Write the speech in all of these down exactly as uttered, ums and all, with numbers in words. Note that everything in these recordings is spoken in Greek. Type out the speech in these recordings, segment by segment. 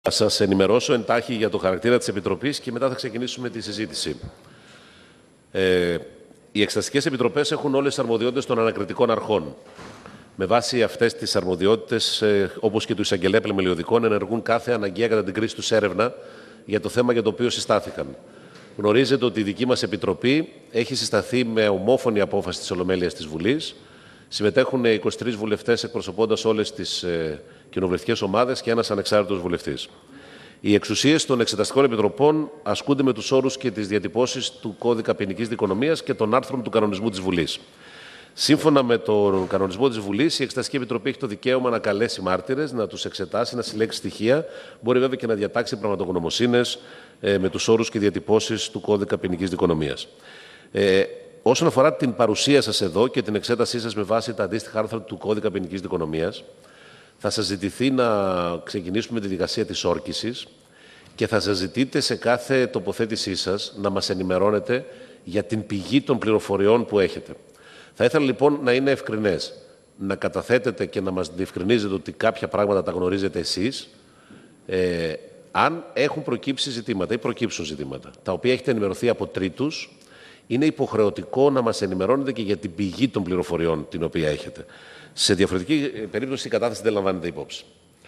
Θα σας ενημερώσω εντάχει για το χαρακτήρα της Επιτροπής και μετά θα ξεκινήσουμε τη συζήτηση. Ε, οι εξεταστικές επιτροπές έχουν όλες τις αρμοδιότητες των ανακριτικών αρχών. Με βάση αυτές τις αρμοδιότητες, ε, όπως και του εισαγγελέα πλημελιωδικών, ενεργούν κάθε αναγκαία κατά την κρίση τους έρευνα για το θέμα για το οποίο συστάθηκαν. Γνωρίζετε ότι η δική μας Επιτροπή έχει συσταθεί με ομόφωνη απόφαση της Ολομέλειας της Βουλής. Συμμετέχουν είκοσι τρεις βουλευτές εκπροσωπώντας όλες τις ε, κοινοβουλευτικές ομάδες και ένας ανεξάρτητος βουλευτής. Οι εξουσίες των εξεταστικών επιτροπών ασκούνται με τους όρους και τις διατυπώσεις του Κώδικα Ποινικής Δικονομίας και των άρθρων του κανονισμού της Βουλής. Σύμφωνα με τον κανονισμό της Βουλής, η Εξεταστική Επιτροπή έχει το δικαίωμα να καλέσει μάρτυρες, να τους εξετάσει, να συλλέξει στοιχεία. Μπορεί βέβαια και να διατάξει πραγματογνωμοσύνες ε, με τους όρους και διατυπώσεις του Κώδικα Ποινικής Δικονομίας. Ε, όσον αφορά την παρουσία σας εδώ και την εξέτασή σας με βάση τα αντίστοιχα άρθρα του Κώδικα Ποινικής Δικονομίας, θα σας ζητηθεί να ξεκινήσουμε τη δικασία της όρκησης και θα σας ζητείτε σε κάθε τοποθέτησή σας να μας ενημερώνετε για την πηγή των πληροφοριών που έχετε. Θα ήθελα λοιπόν να είναι ευκρινές, να καταθέτετε και να μας διευκρινίζετε ότι κάποια πράγματα τα γνωρίζετε εσείς, ε, αν έχουν προκύψει ζητήματα ή προκύψουν ζητήματα, τα οποία έχετε ενημερωθεί από τρίτους, είναι υποχρεωτικό να μας ενημερώνετε και για την πηγή των πληροφοριών την οποία έχετε. Σε διαφορετική περίπτωση η κατάθεση δεν λαμβάνεται υπόψη.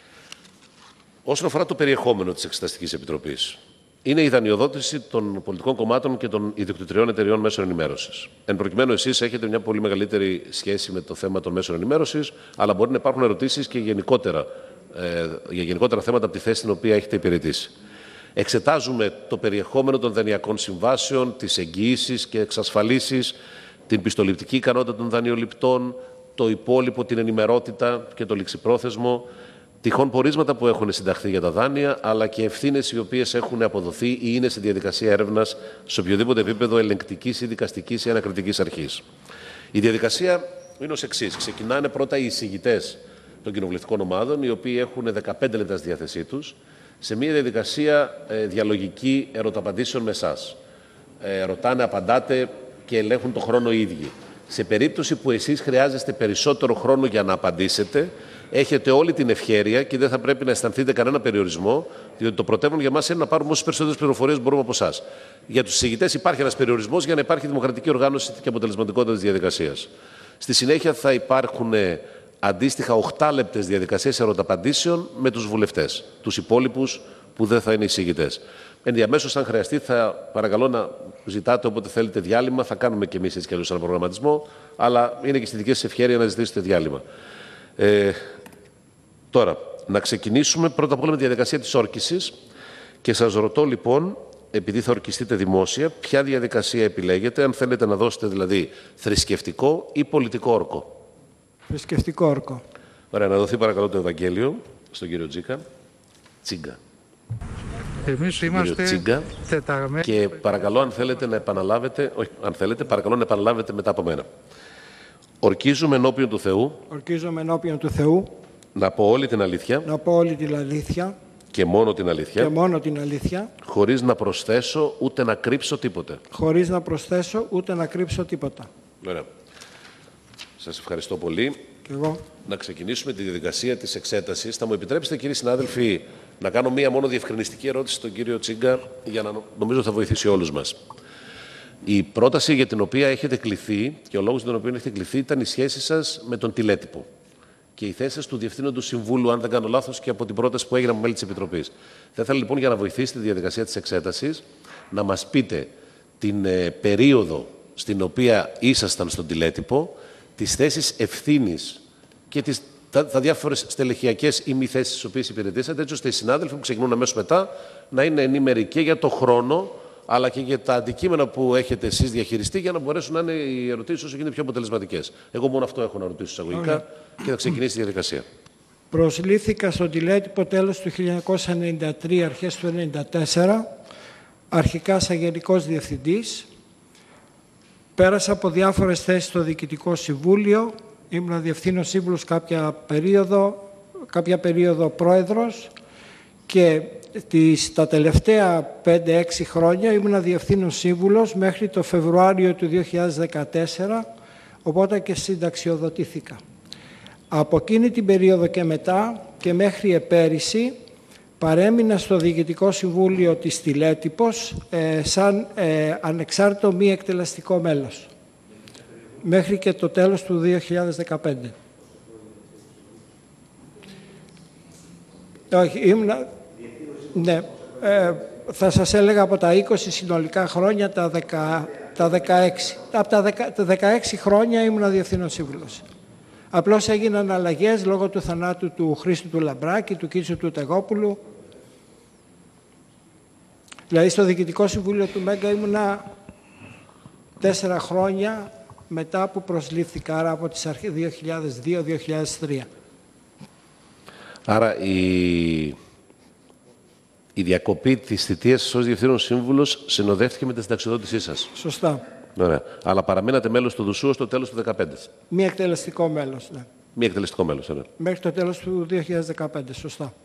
Όσον αφορά το περιεχόμενο της Εξεταστικής Επιτροπής, είναι η δανειοδότηση των πολιτικών κομμάτων και των ιδιοκτητριών εταιριών μέσων ενημέρωσης. Εν προκειμένου, εσείς έχετε μια πολύ μεγαλύτερη σχέση με το θέμα των μέσων ενημέρωσης, αλλά μπορεί να υπάρχουν ερωτήσεις και γενικότερα, ε, για γενικότερα θέματα από τη θέση την οποία έχετε υπηρετήσει. Εξετάζουμε το περιεχόμενο των δανειακών συμβάσεων, τις εγγυήσεις και εξασφαλίσεις, την πιστοληπτική ικανότητα των δανειοληπτών, το υπόλοιπο, την ενημερότητα και το ληξιπρόθεσμο, τυχόν πορίσματα που έχουν συνταχθεί για τα δάνεια, αλλά και ευθύνες οι οποίες έχουν αποδοθεί ή είναι σε διαδικασία έρευνας σε οποιοδήποτε επίπεδο ελεγκτικής ή δικαστικής ή ανακριτικής αρχής. Η διαδικασία είναι ως εξής. Ξεκινάνε πρώτα οι εισηγητές των κοινοβουλευτικών ομάδων, οι οποίοι έχουν δεκαπέντε λεπτά στη διάθεσή τους, σε μια διαδικασία ε, διαλογική ερωταπαντήσεων με εσάς. Ε, ρωτάνε, απαντάτε και ελέγχουν το χρόνο οι ίδιοι. Σε περίπτωση που εσείς χρειάζεστε περισσότερο χρόνο για να απαντήσετε, έχετε όλη την ευχέρεια και δεν θα πρέπει να αισθανθείτε κανένα περιορισμό, διότι το πρωτεύον για μας είναι να πάρουμε όσες περισσότερες πληροφορίες μπορούμε από εσάς. Για τους εισηγητές υπάρχει ένας περιορισμός για να υπάρχει δημοκρατική οργάνωση και αποτελεσματικότητα της διαδικασίας. Στη συνέχεια θα υπάρχουν αντίστοιχα οχτάλεπτες διαδικασίες ερωταπαντήσεων με τους βουλευτές, τους υπόλοιπους που δεν θα είναι εισηγητές. Ενδιαμέσως, αν χρειαστεί, θα παρακαλώ να ζητάτε όποτε θέλετε διάλειμμα. Θα κάνουμε και εμείς έτσι κι αλλιώς έναν προγραμματισμό, αλλά είναι και στη δική σας ευχέρεια να ζητήσετε διάλειμμα. Ε, τώρα, να ξεκινήσουμε πρώτα απ' όλα με τη διαδικασία της όρκησης και σας ρωτώ λοιπόν, επειδή θα ορκιστείτε δημόσια, ποια διαδικασία επιλέγετε, αν θέλετε να δώσετε δηλαδή θρησκευτικό ή πολιτικό όρκο. Θρησκευτικό όρκο. Ωραία, να δοθεί παρακαλώ το Ευαγγέλιο στον κύριο Τζίκα. Τσίγκα. Εμείς είμαστε Τσίγκα. τεταγμένοι. Και παρακαλώ, αν θέλετε να επαναλάβετε, όχι, αν θέλετε, παρακαλώ να επαναλάβετε μετά από μένα. Ορκίζομαι ενώπιον του Θεού. Ορκίζομαι ενώπιον του Θεού. Να πω όλη την αλήθεια. Να πω όλη την αλήθεια. Και μόνο την αλήθεια. Και μόνο την αλήθεια. Χωρίς να προσθέσω ούτε να κρύψω τίποτε. Χωρίς να προσθέσω ούτε να κρύψω τίποτα. Ωραία. Σας ευχαριστώ πολύ. Και εγώ. Να ξεκινήσουμε τη διαδικασία της εξέτασης. Θα μου επιτρέψετε, κύριοι συνάδελφοι, να κάνω μία μόνο διευκρινιστική ερώτηση στον κύριο Τσίγκα, για να νομίζω θα βοηθήσει όλους μας. Η πρόταση για την οποία έχετε κληθεί και ο λόγος για τον οποίο έχετε κληθεί ήταν η σχέση σας με τον τηλέτυπο και η θέση σας του Διευθύνοντο Συμβούλου, αν δεν κάνω λάθος, και από την πρόταση που έγινε από μέλη της Επιτροπής. Θα ήθελα λοιπόν, για να βοηθήσετε τη διαδικασία της εξέτασης, να μας πείτε την ε, περίοδο στην οποία ήσασταν στον τηλέτυπο, τις θέσεις ευθύνης και τις, τα, τα διάφορες στελεχειακές ή μη θέσεις τις οποίες υπηρετήσατε, έτσι ώστε οι συνάδελφοι που ξεκινούν αμέσως μετά να είναι ενήμεροι και για το χρόνο, αλλά και για τα αντικείμενα που έχετε εσείς διαχειριστεί, για να μπορέσουν να είναι οι ερωτήσεις όσο γίνεται πιο αποτελεσματικές. Εγώ μόνο αυτό έχω να ρωτήσω εισαγωγικά και θα ξεκινήσει η διαδικασία. Προσλήφθηκα στον τηλέτυπο τέλος του χίλια εννιακόσια ενενήντα τρία, αρχές του ενενήντα τέσσερα, αρχικά σαν Γενικός Διευθυντής. Πέρασα από διάφορες θέσεις στο Διοικητικό Συμβούλιο. Ήμουν διευθύνων σύμβουλος κάποια περίοδο, κάποια περίοδο πρόεδρος και τις, τα τελευταία πέντε έξι χρόνια ήμουν διευθύνων σύμβουλος μέχρι το Φεβρουάριο του δύο χιλιάδες δεκατέσσερα, οπότε και συνταξιοδοτήθηκα. Από εκείνη την περίοδο και μετά και μέχρι επέρυσι παρέμεινα στο Διοικητικό Συμβούλιο της Τηλέτυπος ε, σαν ε, ανεξάρτητο μη εκτελεστικό μέλος μέχρι και το τέλος του δύο χιλιάδες δεκαπέντε. Όχι, ήμουνα... Ναι, ε, θα σας έλεγα από τα είκοσι συνολικά χρόνια, τα, δεκα, τα δεκαέξι. Από τα, δεκα, τα δεκαέξι χρόνια ήμουνα διευθύνων σύμβουλος. Απλώς έγιναν αλλαγές λόγω του θανάτου του Χρήστου του Λαμπράκη, του Κίτσου του Τεγόπουλου. Δηλαδή στο Διοικητικό Συμβούλιο του Μέγκα ήμουνα τέσσερα χρόνια μετά που προσλήφθηκα, άρα από τις αρχές δύο χιλιάδες δύο δύο χιλιάδες τρία. Άρα η, η διακοπή της θητείας ως διευθύνων σύμβουλος συνοδεύτηκε με τη συνταξιοδότησή σας. Σωστά. Ωραία. Αλλά παραμένατε μέλος του ΔΟΥΣΟΥ στο τέλος του δύο χιλιάδες δεκαπέντε. Μη εκτελεστικό μέλος, ναι. Μη εκτελεστικό μέλος, ναι. Μέχρι το τέλος του δύο χιλιάδες δεκαπέντε, σωστά.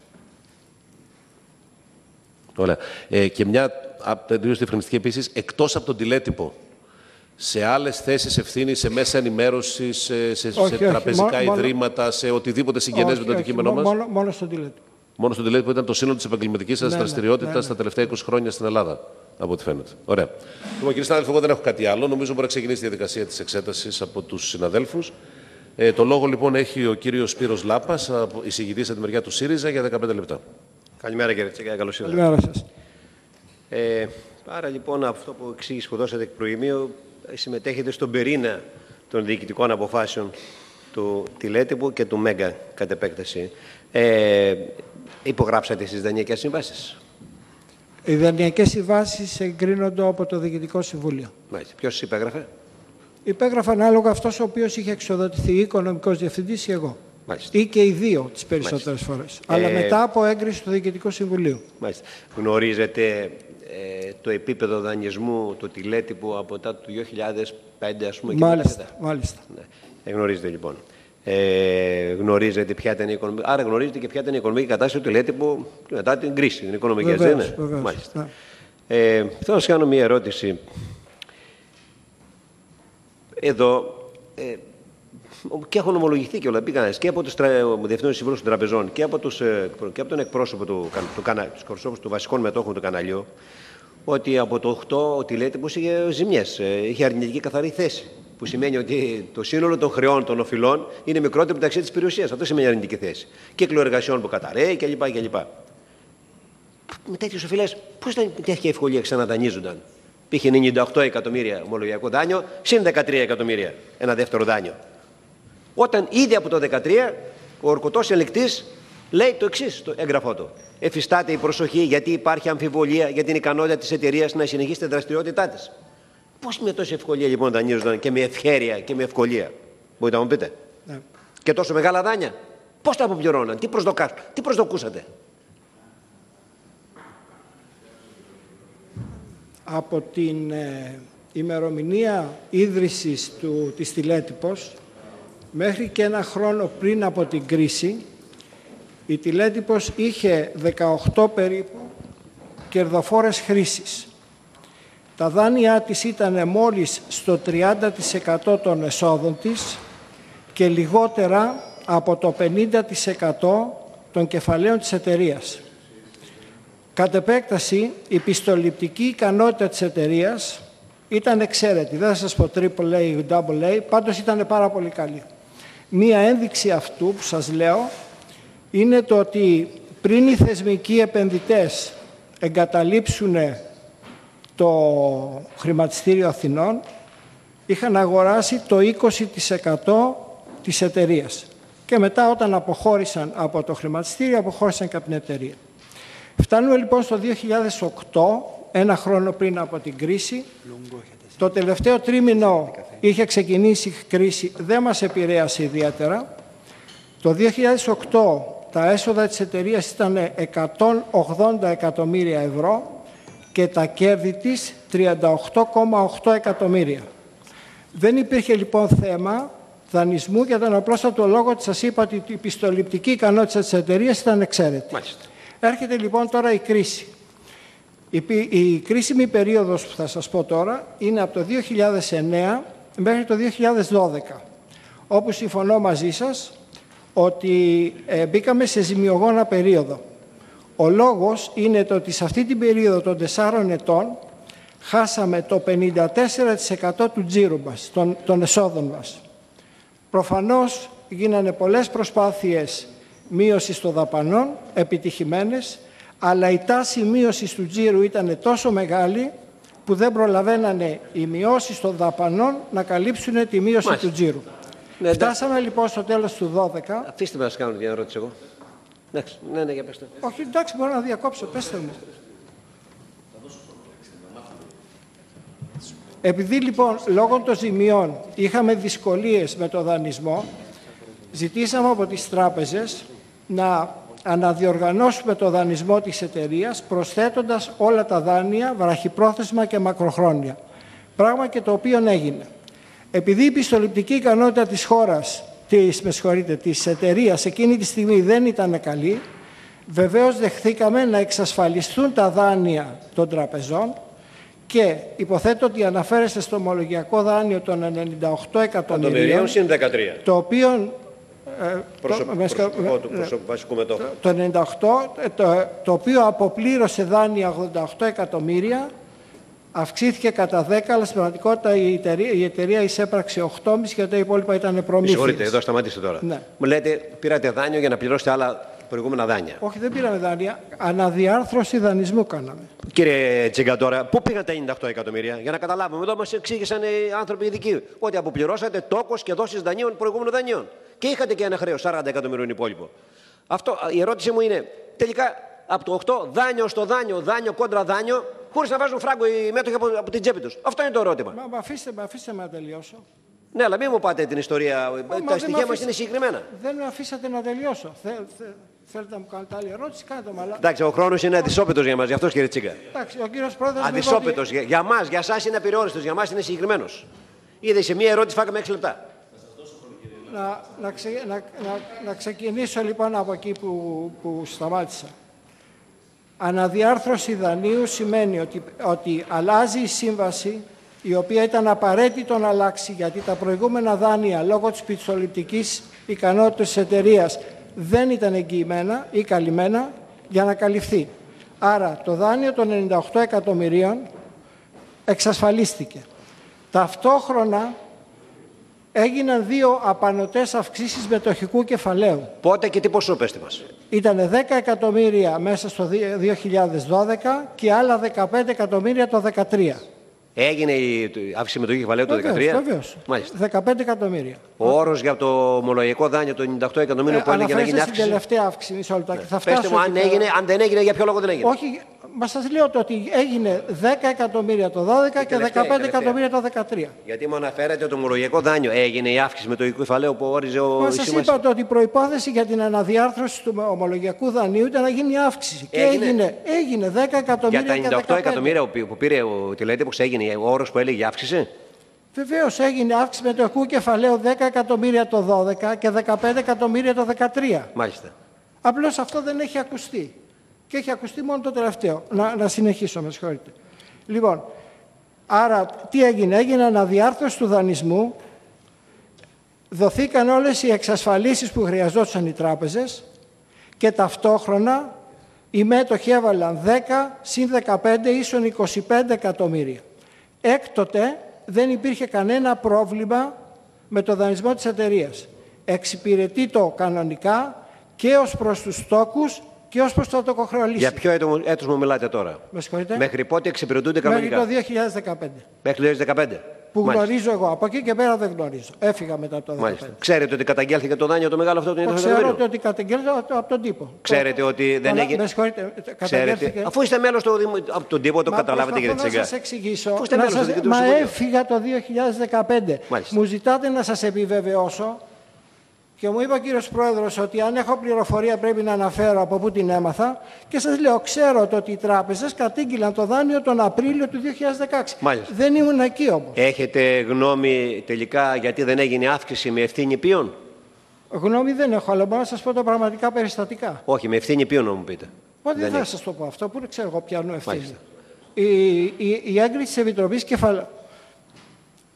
Ωραία. Ε, και μια τελείως διευκρινιστική επίσης, εκτός από τον τηλέτυπο, σε άλλες θέσεις ευθύνης, σε μέσα ενημέρωσης, σε, σε, όχι, σε όχι, τραπεζικά μόνο, ιδρύματα, σε οτιδήποτε συγγενές όχι, με το όχι, αντικείμενό μας. Μόνο, μόνο στον τηλέτυπο. Μόνο στον τηλέτυπο ήταν το σύνολο της επαγγελματικής σας ναι, δραστηριότητας ναι, ναι. τα τελευταία είκοσι χρόνια στην Ελλάδα, από ό,τι φαίνεται. Ωραία. Λοιπόν, κύριε συνάδελφε, εγώ δεν έχω κάτι άλλο. Νομίζω μπορεί να ξεκινήσει η διαδικασία της εξέτασης από τους συναδέλφους. Ε, το λόγο λοιπόν έχει ο κύριος Σπύρος Λάπας, εισηγητής από τη μεριά του ΣΥΡΙΖΑ, για δεκαπέντε λεπτά. Καλημέρα κύριε Τσέκα, καλώς ήρθατε. Καλημέρα σας. Ε, άρα λοιπόν αυτό που εξήγησε που δώσατε εκ προημίου, συμμετέχετε στον πυρήνα των διοικητικών αποφάσεων του Τηλέτυπου και του Μέγκα κατ' επέκταση. Ε, υπογράψατε στις δανειακές συμβάσεις? Οι δανειακές συμβάσεις εγκρίνονται από το Διοικητικό Συμβούλιο. Μάλιστα. Ποιος υπέγραφε? Υπέγραφε ανάλογα αυτός ο οποίος είχε εξοδοτηθεί, ή οικονομικός διευθυντής ή εγώ. Μάλιστα. Ή και οι δύο τις περισσότερες φορές. Ε, Αλλά μετά από έγκριση του Διοικητικού Συμβουλίου. Μάλιστα. Γνωρίζετε ε, το επίπεδο δανεισμού του Τηλέτυπου από τα του δύο χιλιάδες πέντε, ας πούμε, και μάλιστα, μετά. μάλιστα. Ναι. Ε, γνωρίζετε λοιπόν. Ε, γνωρίζετε ποια ήταν η οικονομική... Άρα γνωρίζετε και ποια ήταν η οικονομική κατάσταση του Τηλέτυπου μετά την κρίση, την οικονομική, έτσι δεν είναι? Βεβαίως, Μάλιστα. ναι. Ε, θέλω να σας κάνω μία ερώτηση. Εδώ, ε, και έχουν ομολογηθεί και όλα, πήγαν και από τους διευθύνους συμβούλους των τραπεζών και από, τους, και από τον εκπρόσωπο του, του, τους εκπρόσωπους του βασικών μετόχων του καναλιού, ότι από το οκτώ ο Τηλέτυπος είχε ζημιές, είχε αρνητική καθαρή θέση. Που σημαίνει ότι το σύνολο των χρεών των οφειλών είναι μικρότερο μεταξύ της περιουσίας. Αυτό σημαίνει αρνητική θέση. Κύκλο εργασιών που καταραίει κλπ. κλπ. Με τέτοιες οφειλές, πώς ήταν με τέτοια ευκολία ξαναδανείζονταν? Πήγε ενενήντα οκτώ εκατομμύρια ομολογιακό δάνειο, συν δεκατρία εκατομμύρια ένα δεύτερο δάνειο. Όταν ήδη από το δεκατρία ο ορκωτός ελεκτής λέει το εξής στο έγγραφό του. Εφιστάται η προσοχή γιατί υπάρχει αμφιβολία για την ικανότητα της εταιρείας να συνεχίσει τη δραστηριότητά της. Πώς με τόση ευκολία λοιπόν δανείζονταν και με ευχέρεια και με ευκολία? Μπορείτε να μου πείτε? Ναι. Και τόσο μεγάλα δάνεια. Πώς τα αποπληρώναν, τι, τι προσδοκούσατε? Από την ε, ημερομηνία ίδρυσης του, της Τηλέτυπος μέχρι και ένα χρόνο πριν από την κρίση, η Τηλέτυπος είχε δεκαοκτώ περίπου κερδοφόρες χρήσεις. Τα δάνειά της ήταν μόλις στο τριάντα τοις εκατό των εσόδων της και λιγότερα από το πενήντα τοις εκατό των κεφαλαίων της εταιρείας. Κατ' επέκταση, η πιστοληπτική ικανότητα της εταιρείας ήταν εξαίρετη. Δεν θα σας πω triple A ή double A, πάντως ήταν πάρα πολύ καλή. Μία ένδειξη αυτού που σας λέω είναι το ότι πριν οι θεσμικοί επενδυτές εγκαταλείψουν το χρηματιστήριο Αθηνών, είχαν αγοράσει το είκοσι τοις εκατό της εταιρείας. Και μετά όταν αποχώρησαν από το χρηματιστήριο, αποχώρησαν και από την εταιρεία. Φτάνουμε λοιπόν στο δύο χιλιάδες οκτώ, ένα χρόνο πριν από την κρίση. Το τελευταίο τρίμηνο είχε ξεκινήσει η κρίση, δεν μας επηρέασε ιδιαίτερα. Το δύο χιλιάδες οκτώ τα έσοδα της εταιρείας ήταν εκατόν ογδόντα εκατομμύρια ευρώ και τα κέρδη της τριάντα οκτώ κόμμα οκτώ εκατομμύρια. Δεν υπήρχε λοιπόν θέμα δανεισμού για τον απλούστατο λόγο ότι σας είπα ότι η πιστοληπτική ικανότητα της εταιρείας ήταν εξαίρετη. Μάλιστα. Έρχεται λοιπόν τώρα η κρίση. Η, η κρίσιμη περίοδος που θα σας πω τώρα είναι από το δύο χιλιάδες εννέα μέχρι το δύο χιλιάδες δώδεκα, όπου συμφωνώ μαζί σας ότι ε, μπήκαμε σε ζημιογόνα περίοδο, Ο λόγος είναι το ότι σε αυτή την περίοδο των τεσσάρων ετών χάσαμε το πενήντα τέσσερα τοις εκατό του τζίρου μας, των, των εσόδων μας. Προφανώς γίνανε πολλές προσπάθειες μείωσης των δαπανών, επιτυχημένες, αλλά η τάση μείωσης του τζίρου ήταν τόσο μεγάλη που δεν προλαβαίνανε οι μειώσεις των δαπανών να καλύψουν τη μείωση Μάλιστα. του τζίρου. Ναι, Φτάσαμε εντάξει. λοιπόν στο τέλος του δώδεκα. Αφήστε με να σας κάνω μια ερώτηση εγώ. Εντάξει, ναι, ναι, για πέστε. Όχι, εντάξει, μπορώ να διακόψω, πέστε μου. Επειδή λοιπόν λόγω των ζημιών είχαμε δυσκολίες με το δανεισμό, ζητήσαμε από τις τράπεζες να αναδιοργανώσουμε το δανεισμό της εταιρείας προσθέτοντας όλα τα δάνεια βραχυπρόθεσμα και μακροχρόνια. Πράγμα και το οποίο έγινε. Επειδή η πιστοληπτική ικανότητα της χώρας, της, με συγχωρείτε, της εταιρείας εκείνη τη στιγμή δεν ήταν καλή, βεβαίως δεχθήκαμε να εξασφαλιστούν τα δάνεια των τραπεζών και υποθέτω ότι αναφέρεστε στο ομολογιακό δάνειο των ενενήντα οκτώ εκατομμυρίων, το οποίο το ενενήντα οκτώ, το, το οποίο αποπλήρωσε δάνεια ογδόντα οκτώ εκατομμύρια, αυξήθηκε κατά δέκα, αλλά στην πραγματικότητα η εταιρεία, η εταιρεία εισέπραξε οκτώ κόμμα πέντε γιατί τα υπόλοιπα ήταν προμήθειες. Συγχωρείτε, εδώ σταματήστε τώρα. Ναι. Μου λέτε, πήρατε δάνειο για να πληρώσετε άλλα προηγούμενα δάνεια. Όχι, δεν πήραμε δάνεια. Αναδιάρθρωση δανεισμού κάναμε. Κύριε Τσίγκα, τώρα, πού πήγαν τα ενενήντα οκτώ εκατομμύρια, για να καταλάβουμε. Εδώ μας εξήγησαν οι άνθρωποι ειδικοί ότι αποπληρώσατε τόκος και δόσεις δανείων προηγούμενων δανείων. Και είχατε και ένα χρέος σαράντα εκατομμυρίων υπόλοιπο. Αυτό, η ερώτηση μου είναι, τελικά από το οκτώ δάνειο στο δάνειο, δάνειο κόντρα δάνειο, χωρίς να βάζουν φράγκο οι μέτοχοι από, από την τσέπη τους. Αυτό είναι το ερώτημα. Μα, μα αφήστε, μα αφήστε με να τελειώσω. Ναι, αλλά μην μου πάτε την ιστορία. Μα, τα στοιχεία μας είναι συγκεκριμένα. Δεν με αφήσατε να τελειώσω. Θε, θε, θέλετε να μου κάνετε άλλη ερώτηση, κάντε μου. Αλλά... Εντάξει, ο χρόνος είναι αντισόπιτος για μας, γι' αυτό κύριε Τσίγκα. Εντάξει, ο κύριος Πρόεδρος. Αντισόπιτος. Για, για μας, για εσάς είναι απειριόριστος, για μας είναι συγκεκριμένος. Είδε σε μία ερώτηση φάγαμε έξι λεπτά. Να, να, ξε, να, να, να ξεκινήσω λοιπόν από εκεί που, που σταμάτησα. Αναδιάρθρωση δανείου σημαίνει ότι, ότι αλλάζει η σύμβαση, η οποία ήταν απαραίτητο να αλλάξει, γιατί τα προηγούμενα δάνεια λόγω της πιστοληπτικής ικανότητας της εταιρείας δεν ήταν εγγυημένα ή καλυμμένα για να καλυφθεί. Άρα το δάνειο των ενενήντα οκτώ εκατομμυρίων εξασφαλίστηκε. Ταυτόχρονα έγιναν δύο απανωτές αυξήσεις μετοχικού κεφαλαίου. Πότε και τι ποσό, πέστε μας. Ήτανε δέκα εκατομμύρια μέσα στο δύο χιλιάδες δώδεκα και άλλα δεκαπέντε εκατομμύρια το δύο χιλιάδες δεκατρία. Έγινε η αύξηση μετοχικού κεφαλαίου το δύο χιλιάδες δεκατρία. Βεβαίως, δεκαπέντε εκατομμύρια. Ο όρος για το ομολογιακό δάνειο των ενενήντα οκτώ εκατομμύριων ε, που έλεγε να γίνει αύξηση. Στην τελευταία αύξηση, μισό λεπτό. Ναι. Θα Πέστε μου, αν, έγινε, αν δεν έγινε, για ποιο λόγο δεν έγινε. Όχι, μα σας λέω ότι έγινε δέκα εκατομμύρια το δώδεκα και δεκαπέντε εκατομμύρια το δεκατρία. Γιατί μου αναφέρατε το ομολογιακό δάνειο. Έγινε η αύξηση μετοχικού κεφαλαίου που όριζε ο Μα σας είπα ότι η προϋπόθεση για την αναδιάρθρωση του ομολογιακού δανείου ήταν να γίνει αύξηση. Έγινε. Και έγινε, έγινε δέκα εκατομμύρια. Για τα ενενήντα οκτώ εκατομμύρια που πήρε ο τηλέτυπος έγινε ο όρος που έλεγε αύξηση. Βεβαίως έγινε αύξηση μετοχικού κεφαλαίου δέκα εκατομμύρια το δώδεκα και δεκαπέντε εκατομμύρια το δεκατρία. Μάλιστα. Απλώς αυτό δεν έχει ακουστεί. Και έχει ακουστεί μόνο το τελευταίο. Να, να συνεχίσω, με συγχωρείτε. Λοιπόν, άρα τι έγινε. Έγινε αναδιάρθρωση του δανεισμού. Δοθήκαν όλες οι εξασφαλίσεις που χρειαζόντουσαν οι τράπεζες και ταυτόχρονα οι μέτοχοι έβαλαν δέκα συν δεκαπέντε ίσον είκοσι πέντε εκατομμύρια. Έκτοτε δεν υπήρχε κανένα πρόβλημα με το δανεισμό της εταιρείας. Εξυπηρετεί το κανονικά και ως προς τους στόκους και ως προς το τοκοχρεωλήσιο. Για ποιο έτος, έτος μου μιλάτε τώρα. Με συγχωρείτε. Μέχρι πότε εξυπηρετούνται κανονικά. Μέχρι το δύο χιλιάδες δεκαπέντε. Μέχρι το δύο χιλιάδες δεκαπέντε. Που Μάλιστα. γνωρίζω εγώ. Από εκεί και πέρα δεν γνωρίζω. Έφυγα μετά το δύο χιλιάδες δεκαπέντε. Μάλιστα. Ξέρετε ότι καταγγέλθηκε το δάνειο το μεγάλο αυτό του ενενήντα οκτώ εκατομμύριων. Ξέρω ότι καταγγέλθηκε από τον τύπο. Ξέρετε ότι δεν το... έγινε. Με συγχωρείτε. Ξέρετε. Αφού είστε μέλος του Δημου... από τον τύπο, το Μα καταλάβετε κύριε Τσίγκα. Να σας εξηγήσω. Αφού είστε μέλος σας... του Διοικητικού Μα Συμβουλίου. έφυγα το δύο χιλιάδες δεκαπέντε. Μάλιστα. Μου ζητάτε να σας επιβεβαιώσω. Και μου είπε ο κύριος Πρόεδρος ότι αν έχω πληροφορία πρέπει να αναφέρω από πού την έμαθα και σας λέω, ξέρω το ότι οι τράπεζες κατήγγειλαν το δάνειο τον Απρίλιο του δύο χιλιάδες δεκαέξι. Μάλιστα. Δεν ήμουν εκεί όμως. Έχετε γνώμη τελικά γιατί δεν έγινε αύξηση με ευθύνη ποιον. Γνώμη δεν έχω, αλλά μπορώ να σας πω τα πραγματικά περιστατικά. Όχι, με ευθύνη ποιον να μου πείτε. Ότι δεν θα σας το πω αυτό, που δεν ξέρω εγώ ποιανού ευθύνη. Η, η, η έγκριση της Επιτροπής Κεφαλαίου.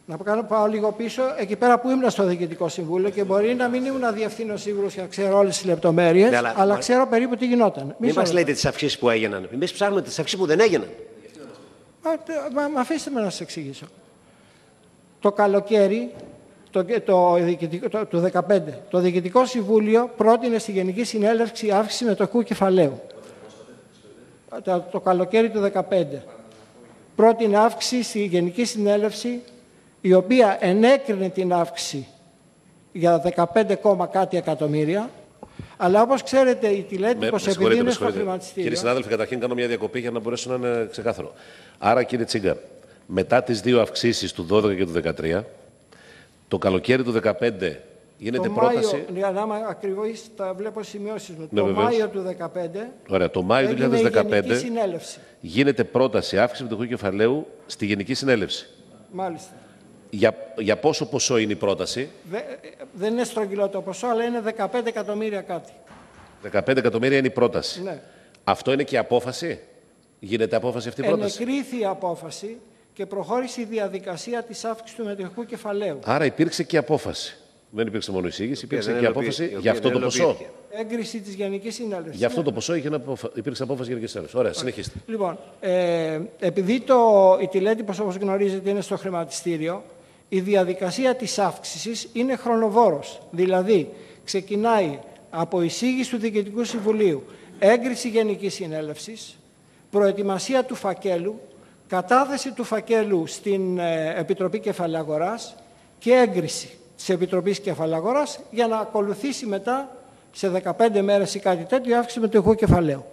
Να κάνω, πάω λίγο πίσω, εκεί πέρα που ήμουν στο Διοικητικό Συμβούλιο και μπορεί να μην ήμουν διευθύνων σίγουρος για να ξέρω όλες τις λεπτομέρειες, ναι, αλλά, αλλά ξέρω περίπου τι γινόταν. Μην μας λέτε τις αυξήσεις που έγιναν. Εμείς ψάχνουμε τις αυξήσεις που δεν έγιναν. Μα, μα αφήστε με να σας εξηγήσω. Το καλοκαίρι το, το, το, το, το δεκαπέντε, το Διοικητικό Συμβούλιο πρότεινε στη Γενική Συνέλευση αύξηση μετοχικού κεφαλαίου. Το, το καλοκαίρι του δεκαπέντε. Πρότεινε αύξηση στη Γενική Συνέλευση, η οποία ενέκρινε την αύξηση για δεκαπέντε κόμμα κάτι εκατομμύρια, αλλά όπως ξέρετε η τηλέτυπος επειδή είναι στο χρηματιστήριο... Κύριε συνάδελφε, καταρχήν κάνω μια διακοπή για να μπορέσω να είναι ξεκάθαρο. Άρα, κύριε Τσίγκα, μετά τις δύο αυξήσεις του δώδεκα και του δεκατρία, το καλοκαίρι του δεκαπέντε γίνεται το πρόταση... Μάιο, για να είμαι ακριβώς, τα βλέπω σημειώσεις μου. Ναι, το βεβαίως. Μάιο του δεκαπέντε, Ωραία, το Μάιο του δύο χιλιάδες δεκαπέντε γίνεται πρόταση αύξηση μετοχικού κεφαλαίου στη Γενική Συνέλευση. Μάλιστα. Για, για πόσο ποσό είναι η πρόταση? Δε, δεν είναι στρογγυλό το ποσό, αλλά είναι δεκαπέντε εκατομμύρια κάτι. δεκαπέντε εκατομμύρια είναι η πρόταση. Ναι. Αυτό είναι και η απόφαση? Γίνεται απόφαση αυτή η πρόταση? Ενεκρίθη η απόφαση και προχώρησε η διαδικασία της αύξησης του μετοχικού κεφαλαίου. Άρα υπήρξε και απόφαση. Δεν υπήρξε μόνο εισήγηση, υπήρξε και απόφαση για αυτό το ποσό. Έγκριση της Γενικής Συνέλευσης. Για αυτό ναι. το ποσό είχε αποφα... υπήρξε απόφαση Γενικής Συνέλευσης. Ωραία, συνεχίστε. Λοιπόν, ε, επειδή το, η τηλέτυπος, όπως γνωρίζετε, είναι στο χρηματιστήριο, η διαδικασία της αύξησης είναι χρονοβόρος. Δηλαδή, ξεκινάει από εισήγηση του Διοικητικού Συμβουλίου, έγκριση Γενικής Συνέλευσης, προετοιμασία του φακέλου, κατάθεση του φακέλου στην ε, Επιτροπή Κεφαλαίου Αγοράς και έγκριση της Επιτροπής Κεφαλαίου Αγοράς για να ακολουθήσει μετά σε δεκαπέντε μέρες ή κάτι τέτοιο η αύξηση μετοχικού κεφαλαίου.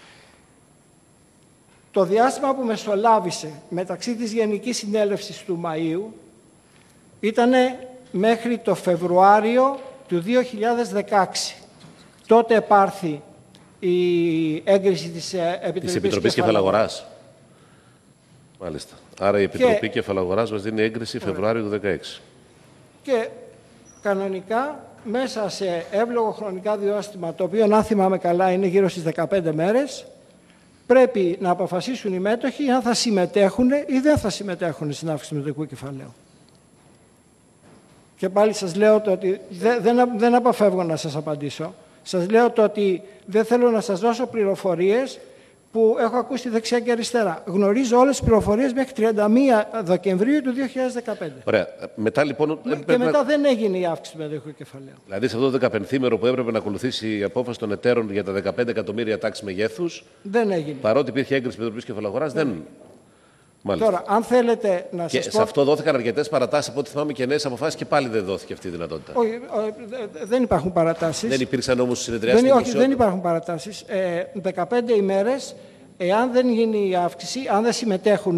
Το διάστημα που μεσολάβησε μεταξύ της Γενικής Συνέλευσης του Μαΐου ήταν μέχρι το Φεβρουάριο του δύο χιλιάδες δεκαέξι. Τότε επάρθη η έγκριση της Επιτροπής, της Επιτροπής Κεφαλαίου Αγοράς. Μάλιστα. Άρα η Επιτροπή και... Κεφαλαίου Αγοράς μας δίνει έγκριση Φεβρουάριο του δύο χιλιάδες δεκαέξι. Και κανονικά μέσα σε εύλογο χρονικά διάστημα, το οποίο αν θυμάμαι καλά είναι γύρω στις δεκαπέντε μέρες, πρέπει να αποφασίσουν οι μέτοχοι αν θα συμμετέχουν ή δεν θα συμμετέχουν στην αύξηση του μετοχικού κεφαλαίου. Και πάλι σας λέω το ότι δεν, δεν, δεν αποφεύγω να σας απαντήσω. Σας λέω το ότι δεν θέλω να σας δώσω πληροφορίες που έχω ακούσει δεξιά και αριστερά. Γνωρίζω όλες τις πληροφορίες μέχρι τριάντα μία Δεκεμβρίου του δύο χιλιάδες δεκαπέντε. Ωραία. Μετά λοιπόν... Και μετά να... δεν έγινε η αύξηση του μετοχικού κεφαλαίου. Δηλαδή σε αυτό το δεκαπενθήμερο που έπρεπε να ακολουθήσει η απόφαση των εταίρων για τα δεκαπέντε εκατομμύρια τάξη μεγέθους, δεν έγινε. Παρότι υπήρχε έγκριση Επιτροπής Κεφαλαίου Αγοράς, δεν... δεν... Μάλιστα. Τώρα, αν θέλετε να και σας σε πω... αυτό δόθηκαν αρκετές παρατάσεις, από ό,τι θυμάμαι, και νέες αποφάσεις και πάλι δεν δόθηκε αυτή η δυνατότητα. Όχι, δεν υπάρχουν παρατάσεις. Δεν υπήρξαν όμως συνεδριάσεις. Όχι, δεν υπάρχουν παρατάσεις. Ε, δεκαπέντε ημέρες, εάν δεν γίνει η αύξηση, αν δεν συμμετέχουν,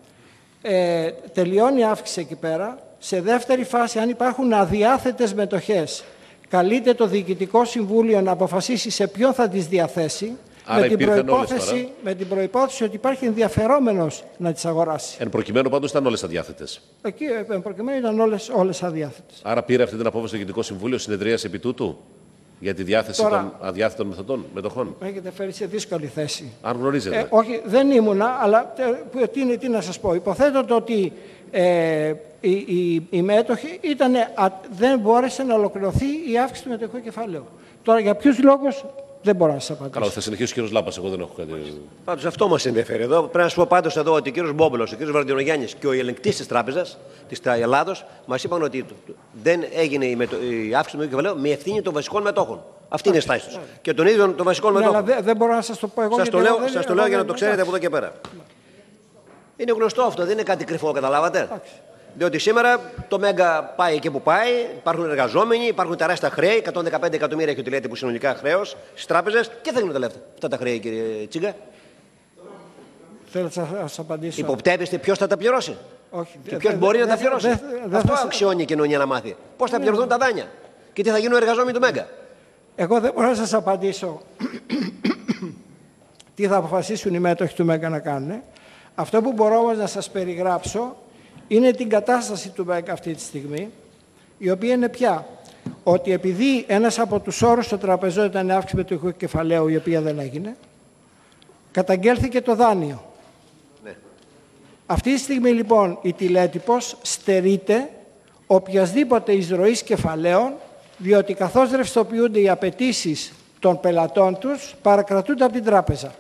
ε, τελειώνει η αύξηση εκεί πέρα. Σε δεύτερη φάση, αν υπάρχουν αδιάθετες μετοχές, καλείται το Διοικητικό Συμβούλιο να αποφασίσει σε ποιον θα τις διαθέσει. Άρα με, την προϋπόθεση, με την προϋπόθεση ότι υπάρχει ενδιαφερόμενος να τις αγοράσει. Εν προκειμένου πάντως ήταν όλες αδιάθετες. Εκεί εν προκειμένου ήταν όλες, όλες αδιάθετες. Άρα πήρε αυτή την απόφαση το Διοικητικό Συμβούλιο, συνεδρίασε επί τούτου για τη διάθεση Τώρα, των αδιάθετων μεθοδών, μετοχών. Με έχετε φέρει σε δύσκολη θέση. Αν γνωρίζετε. Ε, όχι, δεν ήμουνα, αλλά τι, τι να σας πω. Υποθέτω το ότι ε, οι, οι, οι μέτοχοι ήτανε, α, δεν μπόρεσε να ολοκληρωθεί η αύξηση του μετοχικού κεφαλαίου. Τώρα για ποιους λόγους δεν μπορώ να σας απαντήσω. Καλά, θα συνεχίσει ο κύριος Λάπας, εγώ δεν έχω κάτι. Πάντως αυτό μας ενδιαφέρει εδώ. Πρέπει να σου πω πάντως εδώ ότι ο κύριος Μπόμπολος, ο κύριος Βαρδινογιάννης και ο ελεγκτής της Τράπεζας της Ελλάδος μας είπαν ότι δεν έγινε η, μετω... η αύξηση του κεφαλαίου με ευθύνη των βασικών μετόχων. Αυτή είναι η στάση τους. Και των ίδιων των βασικών ναι, μετόχων. Αλλά δεν μπορώ να σας το πω εγώ. Σας το λέω, δεν, σας το λέω για να το ξέρετε από εδώ και πέρα. Είναι γνωστό αυτό, δεν είναι κάτι κρυφό, καταλάβατε. Διότι σήμερα το Μέγκα πάει εκεί που πάει, υπάρχουν εργαζόμενοι, υπάρχουν τεράστια χρέη, εκατόν δεκαπέντε εκατομμύρια έχει ο τηλέτυπο συνολικά χρέος στις τράπεζες και θα γίνουν τα λεφτά. Αυτά τα χρέη, κύριε Τσίγκα. Θέλω να σας απαντήσω. Υποπτεύεστε ποιος θα τα πληρώσει. Όχι, και ποιος μπορεί δε, να τα πληρώσει. Δε, δε, Αυτό δε, αξιώνει η κοινωνία να μάθει. Πώς θα πληρωθούν τα δάνεια και τι θα γίνουν οι εργαζόμενοι του Μέγκα. Εγώ δεν μπορώ να σας απαντήσω τι θα αποφασίσουν οι μέτοχοι του Μέγκα να κάνουν. Αυτό που μπορώ όμως να σας περιγράψω είναι την κατάσταση του Μέγκα αυτή τη στιγμή, η οποία είναι πια ότι επειδή ένας από τους όρους των τραπεζών ήταν αύξηση μετοχικού κεφαλαίου, η οποία δεν έγινε, καταγγέλθηκε το δάνειο. Ναι. Αυτή τη στιγμή λοιπόν η τηλέτυπος στερείται οποιασδήποτε εισρωής κεφαλαίων, διότι καθώς ρευστοποιούνται οι απαιτήσεις των πελατών τους, παρακρατούνται από την τράπεζα.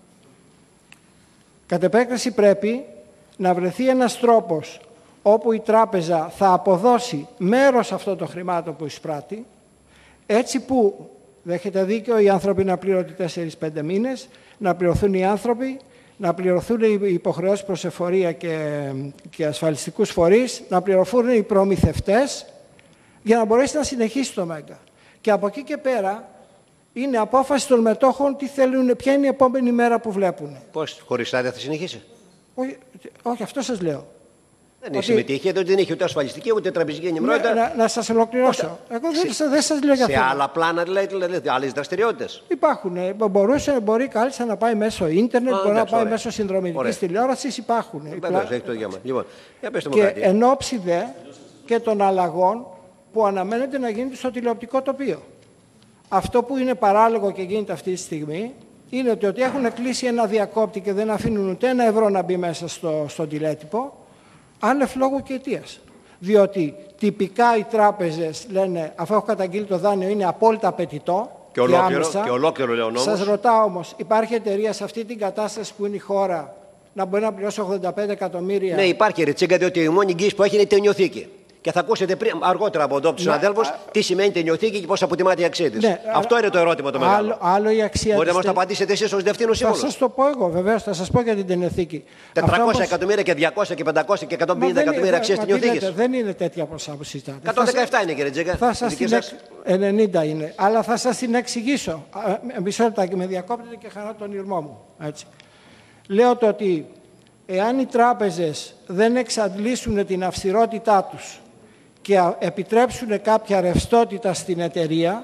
Κατ' επέκταση πρέπει να βρεθεί ένας τρόπος όπου η τράπεζα θα αποδώσει μέρος αυτών των χρημάτων που εισπράττει, έτσι που δέχεται δίκαιο οι άνθρωποι να πληρώνουν τέσσερις πέντε μήνες, να πληρωθούν οι άνθρωποι, να πληρωθούν οι υποχρεώσεις προς εφορία και, και ασφαλιστικούς φορείς, να πληρωθούν οι προμηθευτές, για να μπορέσει να συνεχίσει το Μέγκα. Και από εκεί και πέρα είναι απόφαση των μετόχων τι θέλουν, ποια είναι η επόμενη μέρα που βλέπουν. Πώς, χωρίς άδεια θα συνεχίσει? Όχι, όχι, αυτό σας λέω. Δεν ότι... συμμετείχε, δεν έχει ούτε ασφαλιστική ούτε τραπεζική ενημερότητα. Ναι, να, να σας ολοκληρώσω. Εγώ δεν, σε, δεν σας λέω για αυτό. Σε άλλα πλάνα, δηλαδή, δηλαδή άλλες δραστηριότητες. Υπάρχουν. Μπορούσε, μπορεί κάλλιστα να πάει μέσω ίντερνετ, Α, μπορεί εντάξει, να πάει ωραία. μέσω συνδρομητικής τηλεόρασης. Υπάρχουν. Βεβαίως, έχει το δικαίωμα. Λοιπόν, για πέστε μου και κάτι. εν ώψη δε και των αλλαγών που αναμένεται να γίνεται στο τηλεοπτικό τοπίο. Αυτό που είναι παράλογο και γίνεται αυτή τη στιγμή είναι ότι, ότι έχουν κλείσει ένα διακόπτη και δεν αφήνουν ούτε ένα ευρώ να μπει μέσα στο, στο τηλέτυπο, άνευ λόγου και αιτίας. Διότι τυπικά οι τράπεζες λένε, αφού έχω καταγγείλει το δάνειο, είναι απόλυτα απαιτητό και ολόκληρο, και, και ολόκληρο λέω νόμος. Σας ρωτάω όμως, υπάρχει εταιρεία σε αυτή την κατάσταση που είναι η χώρα να μπορεί να πληρώσει ογδόντα πέντε εκατομμύρια? Ναι, υπάρχει Ρετσίγκα, διότι η μόνη εγγύηση που έχει είναι η ταινιοθήκη. Και θα ακούσετε πριν, αργότερα από εδώ από του συναδέλφου τι σημαίνει ταινιοθήκη και πώς αποτιμάται η αξία της. Ναι, αυτό α, είναι το ερώτημα το μεγάλο. Άλλο, άλλο η αξία. Μπορείτε να μας το απαντήσετε εσείς ως Διευθύνων Σύμβουλος? Θα σας το πω εγώ, βεβαίως, θα σας πω για την ταινιοθήκη. τετρακόσια όμως... εκατομμύρια και διακόσια και πεντακόσια και εκατόν πενήντα εκατομμύρια αξίες ταινιοθήκης. Δεν είναι τέτοια ποσά που συζητάτε. εκατόν δεκαεπτά είναι, κύριε Τζέγκα. Θα σας την εξ... ενενήντα είναι. Αλλά θα σας την εξηγήσω. Μισό λεπτάκι, με διακόπτετε και χαρά τον ήρμό μου. Έτσι. Λέω το ότι εάν οι τράπεζες δεν εξαντλήσουν την αυστηρότητά τους και επιτρέψουν κάποια ρευστότητα στην εταιρεία,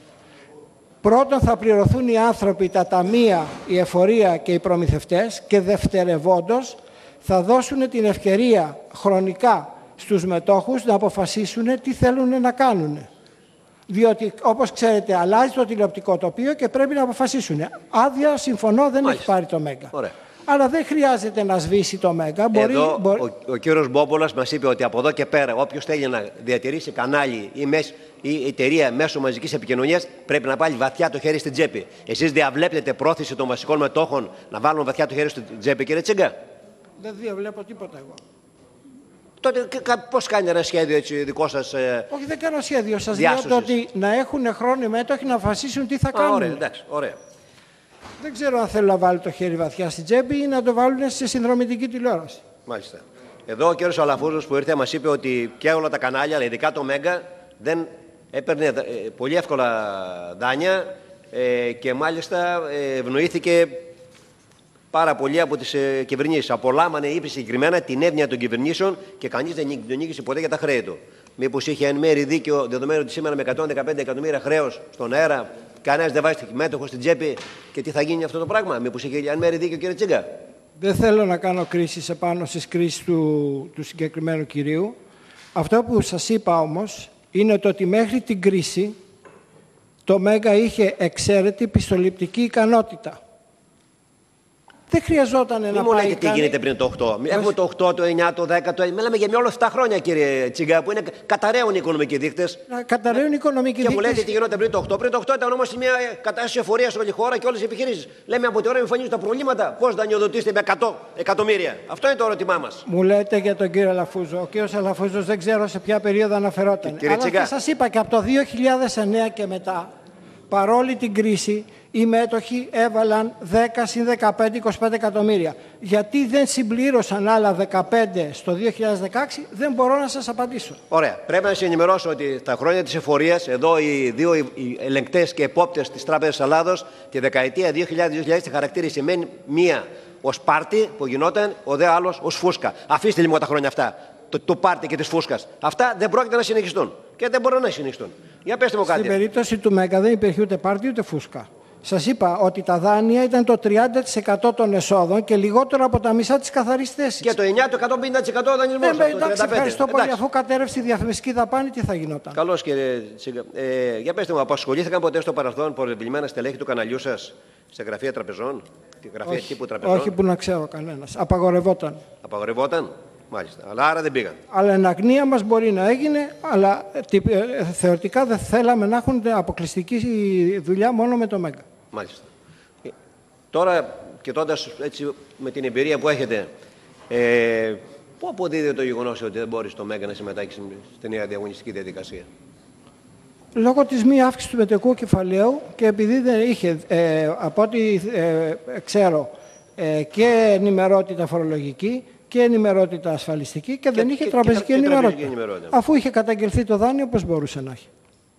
πρώτον θα πληρωθούν οι άνθρωποι, τα ταμεία, η εφορία και οι προμηθευτές, και δευτερευόντως θα δώσουν την ευκαιρία χρονικά στους μετόχους να αποφασίσουν τι θέλουν να κάνουν. Διότι, όπως ξέρετε, αλλάζει το τηλεοπτικό τοπίο και πρέπει να αποφασίσουν. Άδεια, συμφωνώ, δεν Μάλιστα. έχει πάρει το Μέγκα. Ωραία. Αλλά δεν χρειάζεται να σβήσει το Μέγκα. Μπορεί, εδώ μπορεί... ο, ο κύριος Μπόμπολας μας είπε ότι από εδώ και πέρα όποιος θέλει να διατηρήσει κανάλι ή, μες, ή εταιρεία μέσω μαζικής επικοινωνίας πρέπει να βάλει βαθιά το χέρι στην τσέπη. Εσείς διαβλέπετε πρόθεση των βασικών μετόχων να βάλουν βαθιά το χέρι στην τσέπη, κύριε Τσίγκα? Δεν διαβλέπω τίποτα εγώ. Τότε πώς κάνει ένα σχέδιο έτσι δικό σας? Ε, Όχι, δεν κάνω σχέδιο. Σας λέω ότι να έχουν χρόνο οι μέτοχοι να αποφασίσουν τι θα κάνουν. Α, ωραία, εντάξει, ωραία. Δεν ξέρω αν θέλουν να βάλουν το χέρι βαθιά στην τσέπη ή να το βάλουν σε συνδρομητική τηλεόραση. Μάλιστα. Εδώ ο κύριος Αλαφούζος που ήρθε μας είπε ότι και όλα τα κανάλια, αλλά ειδικά το Μέγκα, δεν έπαιρνε πολύ εύκολα δάνεια ε, και μάλιστα ε, ευνοήθηκε πάρα πολύ από τις ε, κυβερνήσεις. Απολάμβανε, είπε συγκεκριμένα, την εύνοια των κυβερνήσεων και κανείς δεν τον νίκησε ποτέ για τα χρέη του. Μήπως είχε εν μέρει δίκιο, δεδομένου ότι σήμερα με εκατόν δεκαπέντε εκατομμύρια χρέος στον αέρα, κανένας δεν βάζει μέτοχο στην τσέπη και τι θα γίνει αυτό το πράγμα? Μήπως είχε εν μέρει δίκιο, κύριε Τσίγκα? Δεν θέλω να κάνω κρίσεις επάνω στις κρίσεις του, του συγκεκριμένου κυρίου. Αυτό που σας είπα όμως είναι το ότι μέχρι την κρίση το Μέγκα είχε εξαίρετη πιστοληπτική ικανότητα. Δεν χρειαζόταν να πάει. Μην μου λέτε τι γίνεται πριν το οκτώ. Πώς... Έχουμε το οκτώ, το εννιά, το δέκα, το... Μιλάμε για μια όλα επτά χρόνια, κύριε Τσίγκα, που είναι καταραίουν οι οικονομικοί δείκτες. Καταραίουν οι οικονομικοί δείκτες. Και μου λέτε τι γινόταν πριν το οκτώ. Πριν το οκτώ ήταν όμως μια κατάσταση εφορία σε όλη τη χώρα και όλες οι επιχειρήσεις. Λέμε από τη ώρα που εμφανίζουν τα προβλήματα, πώς δανειοδοτήσετε με εκατό εκατομμύρια. Αυτό είναι το ερώτημά μας. Μου λέτε για τον κύριο Αλαφούζο. Ο κύριος Αλαφούζος δεν ξέρω σε ποια περίοδο αναφερόταν. Κύριε Αλλά και σας είπα και από το δύο χιλιάδες εννέα και μετά, παρόλη την κρίση, οι μέτοχοι έβαλαν δέκα συν δεκαπέντε είκοσι πέντε εκατομμύρια. Γιατί δεν συμπλήρωσαν άλλα δεκαπέντε στο δύο χιλιάδες δεκαέξι, δεν μπορώ να σας απαντήσω. Ωραία. Πρέπει να σας ενημερώσω ότι τα χρόνια της εφορίας, εδώ οι δύο οι ελεγκτές και επόπτες της Τράπεζας Ελλάδος, τη δεκαετία δύο χιλιάδες με δύο χιλιάδες τη χαρακτήρισε μία ως πάρτι που γινόταν, ο δε άλλος ως φούσκα. Αφήστε λίγο τα χρόνια αυτά. Το, το πάρτι και της φούσκας. Αυτά δεν πρόκειται να συνεχιστούν. Και δεν μπορούν να συνεχιστούν. Για πέστε μου κάτι. Στην περίπτωση του Μέγκα δεν υπήρχε ούτε πάρτι ούτε φούσκα. Σας είπα ότι τα δάνεια ήταν το τριάντα τοις εκατό των εσόδων και λιγότερο από τα μισά της καθαρής θέσης. Και το εννιά το εκατόν πενήντα τοις εκατό δανεισμός. Ε, εντάξει, ευχαριστώ πολύ. Αφού κατέρευσε η διαφημιστική δαπάνη, τι θα γινόταν? Καλώς, κύριε Τσίγκα. Ε, για πέστε μου, απασχολήθηκαν ποτέ στο παρελθόν προεπιλημένα στελέχη του καναλιού σας σε γραφεία τραπεζών? γραφεία τύπου τραπεζών. Όχι που να ξέρω κανένας. Απαγορευόταν. Απαγορευόταν. Μάλιστα. Αλλά άρα δεν πήγαν. Αλλά εν αγνία μας μπορεί να έγινε, αλλά ε, θεωρητικά δεν θέλαμε να έχουν αποκλειστική δουλειά μόνο με το Μέγκα. Μάλιστα. Ε, τώρα, κοιτώντας έτσι με την εμπειρία που έχετε, ε, πού αποδίδεται το γεγονός ότι δεν μπορεί το Μέγκα να συμμετάξει στη νέα διαγωνιστική διαδικασία? Λόγω της μη αύξησης του μετοχικού κεφαλαίου και επειδή δεν είχε, ε, από ό,τι ε, ξέρω, ε, και ενημερότητα φορολογική και ενημερότητα ασφαλιστική και, και δεν είχε και, τραπεζική, και, ενημερότητα. και ενημερότητα. Αφού είχε καταγγελθεί το δάνειο, πώς μπορούσε να έχει.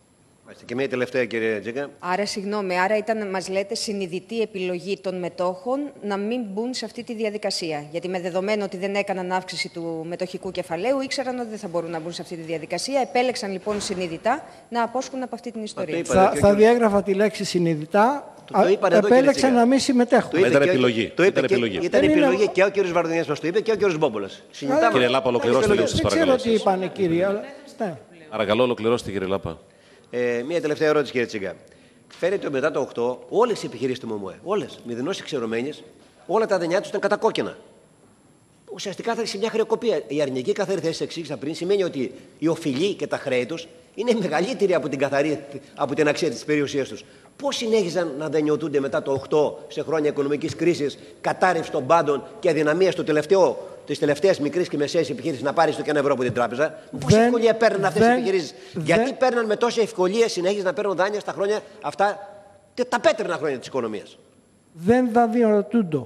Και μια τελευταία, κύριε Τζίκα. Άρα, συγγνώμη, άρα ήταν, μας λέτε, συνειδητή επιλογή των μετόχων να μην μπουν σε αυτή τη διαδικασία. Γιατί με δεδομένο ότι δεν έκαναν αύξηση του μετοχικού κεφαλαίου, ήξεραν ότι δεν θα μπορούν να μπουν σε αυτή τη διαδικασία. Επέλεξαν λοιπόν συνειδητά να απόσχουν από αυτή την ιστορία. είπα, Θα, και θα ο διέγραφα τη λέξη συνειδητά. Το, το είπα εδώ, επέλεξαν να μην συμμετέχουν. Ήταν επιλογή. Το είπε Ήταν και, επιλογή. Ήταν Δεν επιλογή είναι... και ο κύριος Βαρδινιάς μας το είπε και ο κύριος Μπόμπολας. Κύριε Λάπα, ολοκληρώστε λίγο στις Δεν ξέρω παρακαλώσεις. τι είπανε, κύριε. Αλλά... ναι. Παρακαλώ, ολοκληρώστε, κύριε Λάπα. Ε, μία τελευταία ερώτηση, κύριε Τσίγκα. Φαίνεται ότι μετά το οκτώ όλες οι επιχειρήσεις του ΜΟΜΟΕ, όλες, μηδενώς εξαιρωμένες, όλα τα δανειά τους ήταν κατακόκκινα. Ουσιαστικά θα έχει μια χρεοκοπία. Η αρνητική καθαρή θέση, εξήγησα πριν, σημαίνει ότι οι οφειλοί και τα χρέη τους είναι μεγαλύτεροι από την, καθαρή, από την αξία της περιουσίας τους. Πώς συνέχιζαν να δανειοδοτούνται μετά το οκτώ σε χρόνια οικονομικής κρίσης, κατάρρευση των πάντων και αδυναμία στο τελευταίο, της τελευταίας μικρής και μεσαίας επιχείρησης να πάρει στο και ένα ευρώ από την τράπεζα? Πόση ευκολία παίρνουν αυτές οι επιχειρήσεις? Γιατί παίρναν με τόση ευκολία, συνέχιζαν να παίρνουν δάνεια στα χρόνια αυτά, τα πέτρινα χρόνια της οικονομίας? Δεν δανειοδοτούνται.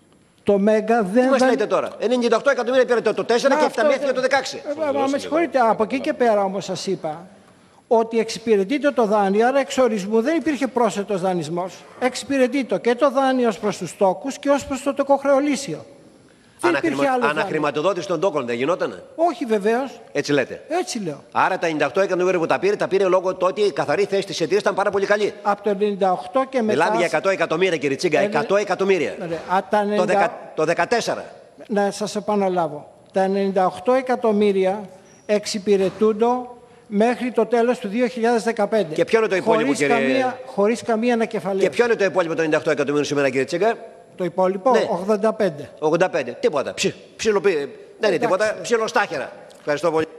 Το Μέγκα δεν. Τι μας λέτε τώρα? ενενήντα οκτώ εκατομμύρια πήρε το τέσσερα και εφταμέθηκε το δεκαέξι. Μα με συγχωρείτε, από εκεί και πέρα όμως σας είπα ότι εξυπηρετείται το δάνειο, άρα εξ ορισμού δεν υπήρχε πρόσθετος δανεισμός. Εξυπηρετείται και το δάνειο ως προς τους τόκους και ως προς το τοκοχρεωλήσιο. Αναχρημα... Αναχρηματοδότηση των τόκων δεν γινότανε? Όχι βεβαίως. Έτσι λέτε? Έτσι λέω. Άρα τα ενενήντα οκτώ εκατομμύρια που τα πήρε, τα πήρε λόγω του ότι η καθαρή θέση της εταιρείας ήταν πάρα πολύ καλή. Από το ενενήντα οκτώ και μετά. Μιλάμε για εκατό εκατομμύρια, κύριε Τσίγκα. εκατό εκατομμύρια. Ναι, α, τα ενενήντα... το, δεκα... το δεκατέσσερα. Να σας επαναλάβω. Τα ενενήντα οκτώ εκατομμύρια εξυπηρετούνται μέχρι το τέλος του δύο χιλιάδες δεκαπέντε. Και ποιο είναι το υπόλοιπο, χωρίς κύριε... καμία, χωρίς καμία ανακεφαλαίωση. Και ποιο είναι το υπόλοιπο των ενενήντα οκτώ εκατομμύρια σήμερα, κύριε Τσίγκα? Το υπόλοιπο, ναι. ογδόντα πέντε. ογδόντα πέντε. Τίποτα. Ψι, ψιλοπή... Δεν είναι τίποτα. Ψιλοστάχερα. Ευχαριστώ πολύ.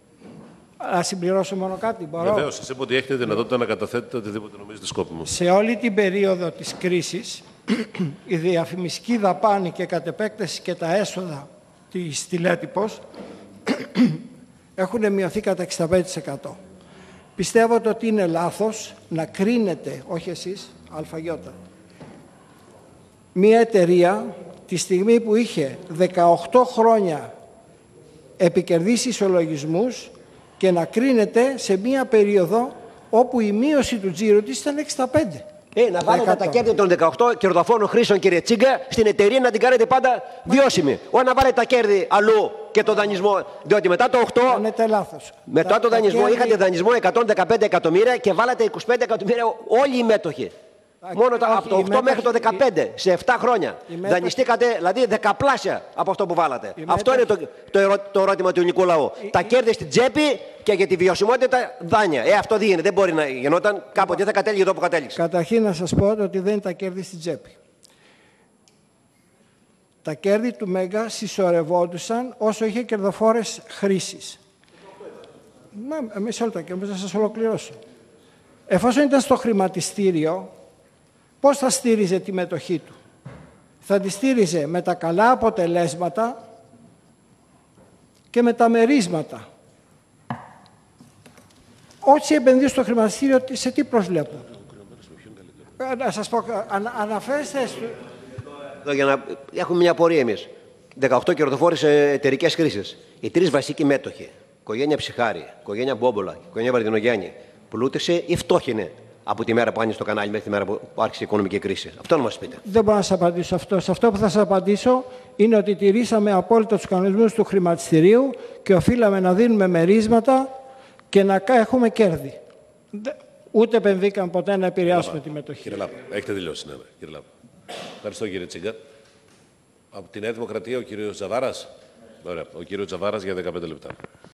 Να συμπληρώσω μόνο κάτι, μπορώ? Βεβαίως, σας είπα ότι έχετε δυνατότητα να καταθέτετε οτιδήποτε νομίζετε σκόπιμο. Σε όλη την περίοδο της κρίσης, η διαφημιστική δαπάνη και κατ' επέκταση και τα έσοδα της τηλέτυπος έχουν μειωθεί κατά εξήντα πέντε τοις εκατό. Πιστεύω ότι είναι λάθος να κρίνετε, όχι εσείς, αλφαγιώτα, μια εταιρεία τη στιγμή που είχε δεκαοκτώ χρόνια επικερδίσει ισολογισμούς και να κρίνεται σε μια περίοδο όπου η μείωση του τζίρου της ήταν εξήντα πέντε. Ε, να βάλετε τα κέρδη των δεκαοκτώ κερδοφόρων χρήσεων, κύριε Τσίγκα, στην εταιρεία να την κάνετε πάντα βιώσιμη. Όχι να βάλετε τα κέρδη αλλού και τον δανεισμό. Διότι μετά το οκτώ, κάνετε λάθος. μετά τα, το δανεισμό, κέρδη... είχατε δανεισμό εκατόν δεκαπέντε εκατομμύρια και βάλατε είκοσι πέντε εκατομμύρια όλοι οι μέτοχοι. Τα... Μόνο τα, όχι, από το οκτώ μέτοχη... μέχρι το δεκαπέντε, σε επτά χρόνια. μέτοχη... Δανειστήκατε δηλαδή δεκαπλάσια από αυτό που βάλατε. Η Αυτό μέτοχη... είναι το, το, ερώ, το ερώτημα του ελληνικού λαού. Η... Τα κέρδη στην τσέπη και για τη βιωσιμότητα δάνεια. Ε, αυτό δεν γίνεται. Δεν μπορεί να γινόταν. Κάποτε θα κατέληγε εδώ που κατέληξε. Καταρχήν να σας πω ότι δεν είναι τα κέρδη στην τσέπη. Τα κέρδη του Μέγκα συσσωρευόντουσαν όσο είχε κερδοφόρες χρήσεις. Μα, μισό λεπτό και να σας ολοκληρώσω. Εφόσον ήταν στο χρηματιστήριο, πώς θα στήριζε τη μετοχή του? Θα τη στήριζε με τα καλά αποτελέσματα και με τα μερίσματα. Όσοι επενδύουν στο χρηματιστήριο, σε τι προσβλέπουν? Να σας πω, ανα, αναφέρεστε... Εδώ για να έχουμε μια πορεία εμείς. δεκαοκτώ κερδοφόρες εταιρικές κρίσεις. Οι τρεις βασικοί μέτοχοι, οικογένεια Ψυχάρη, οικογένεια Μπόμπολα, οικογένεια Βαρδινογιάννη, πλούτησε ή φτώχινε από τη μέρα που άνοιξε το κανάλι μέχρι τη μέρα που άρχισε η οικονομική κρίση? Αυτό να μας πείτε. Δεν μπορώ να σας απαντήσω αυτό. Σε αυτό που θα σας απαντήσω είναι ότι τηρήσαμε απόλυτα τους κανονισμούς του χρηματιστηρίου και οφείλαμε να δίνουμε μερίσματα και να έχουμε κέρδη. Ούτε επενδύκαμε ποτέ να επηρεάσουμε τη μετοχή. Κύριε Λάπα, έχετε τελειώσει. Ναι, κύριε Λάπα. Ευχαριστώ, κύριε Τσίγκα. Από τη Νέα Δημοκρατία ο κύριος Τζαβάρας. Ωραία. Ο κύριος Τζαβάρας για δεκαπέντε λεπτά.